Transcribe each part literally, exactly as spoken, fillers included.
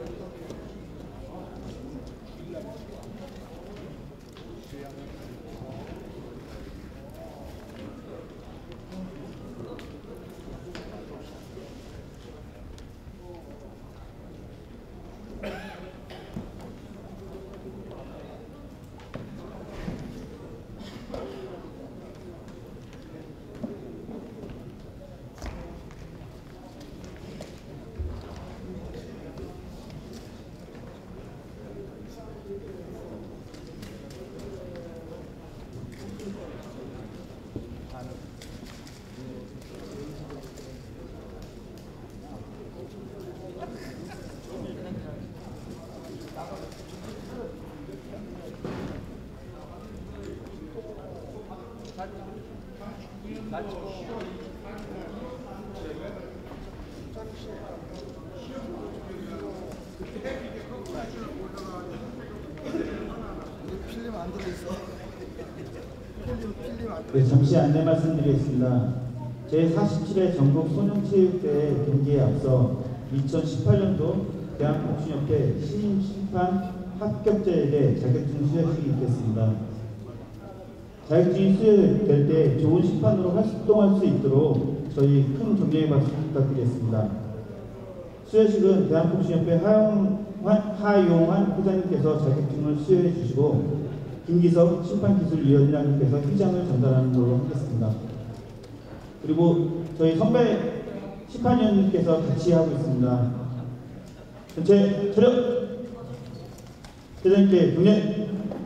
네, 잠시 안내 말씀드리겠습니다. 제사십칠 회 전국 소년체육대회 경기에 앞서 이천십팔 년도 대한복싱협회 신임심판 합격자에게 자격증 수여식이 있겠습니다. 자격증이 수여될 때 좋은 심판으로 활동할 수 있도록 저희 큰 격려의 박수 부탁드리겠습니다. 수여식은 대한복싱협회 하용, 하용환 회장님께서 자격증을 수여해 주시고 김기석 심판기술위원장님께서 휘장을 전달하는 걸로 하겠습니다. 그리고 저희 선배 심판위원님께서 같이 하고 있습니다. 전체 차렷! 회장님께 경례!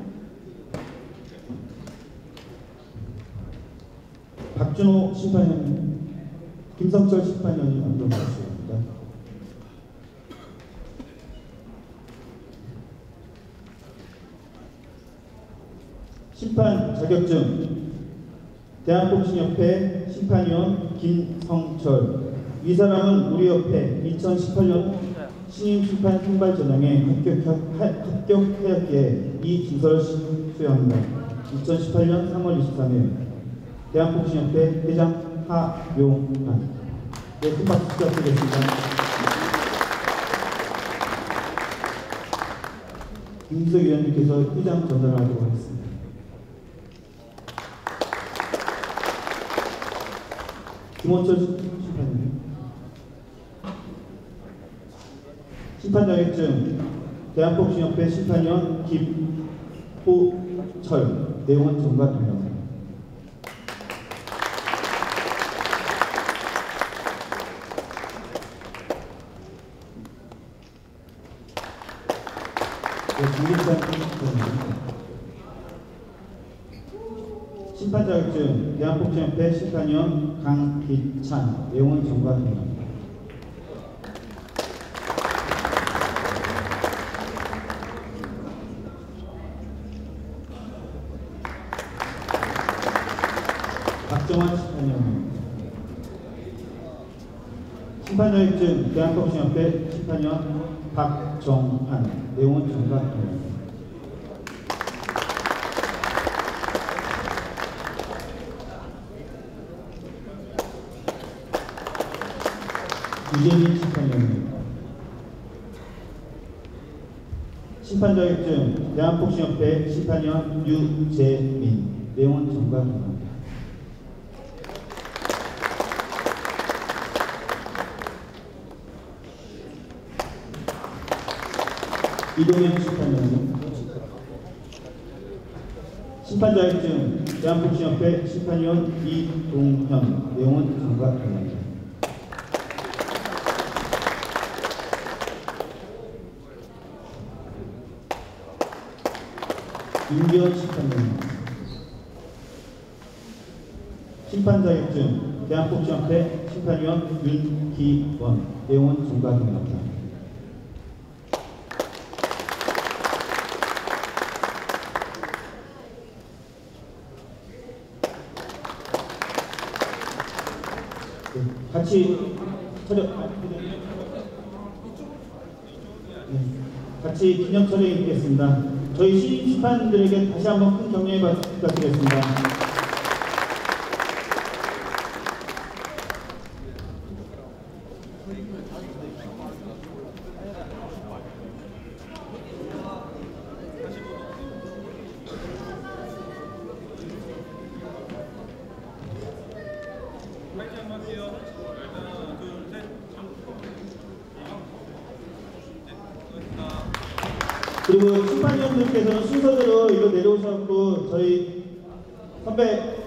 박준호 심판위원님, 김성철 심판위원님 안경 주시옵니다. 심판 자격증 대한복싱협회 심판위원 김성철. 이 사람은 우리 협회 이천십팔 년 신임심판 선발전형에 합격하였기에 이 증서를 수여합니다. 이천십팔 년 삼월 이십삼일 대한복싱협회 회장 하용환. 네, 큰 박수 부탁드리겠습니다. 김기석 위원님께서 회장 전달하도록 하겠습니다. 김원철 심판님. 심판 자격증 대한복싱협회 심판위원 김호철. 내용은 전과 동일합니다. 심판 자격증 대한복싱협회 심판위원 강기찬. 내용은 전과 동일합니다. 박정환 심판위원. 심판 자격증 대한복싱협회 심판위원 박정환. 내용은 전과 동일합니다. 유재민 심판위원입니다. 심판 자격증 대한복싱협회 심판위원 유재민. 내용은 전과 동일합니다. 이동현 심판위원입니다. 심판 자격증 대한복싱협회 심판위원 이동현. 내용은 전과 동일합니다. 윤기원 심판위원입니다. 심판 자격증 대한복싱협회 심판위원 윤기원. 내용은 전과 동일합니다. 같이 차렷. 네, 같이 기념 촬영이 있겠습니다. 저희 신임 심판들에게 다시 한번 큰 격려의 박수 부탁드리겠습니다. 그리고 심판위원들께서는 순서대로 이거 내려오셔서 저희 선배